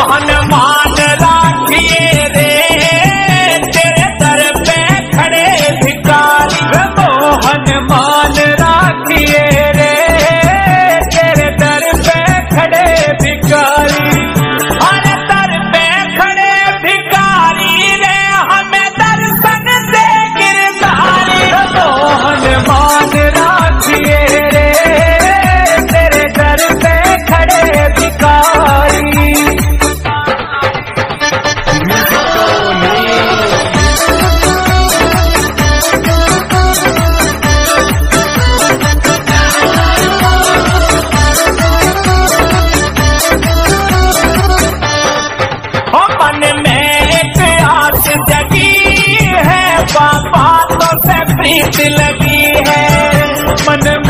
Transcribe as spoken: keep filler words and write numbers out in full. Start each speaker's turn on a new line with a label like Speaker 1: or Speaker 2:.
Speaker 1: मोहन मान राखिए रे तेरे दर पे खड़े भिखारी। मोहन मान राखिए रे तेरे दर पे खड़े भिखारी। हर दर पे खड़े भिखारी रे हमें दर्शन दे गिरधारी। मोहन मान राखिए रे तेरे दर पे खड़े भिखारी। मन में एक आस जगी है, बाबा तो से प्रीत लगी है। मन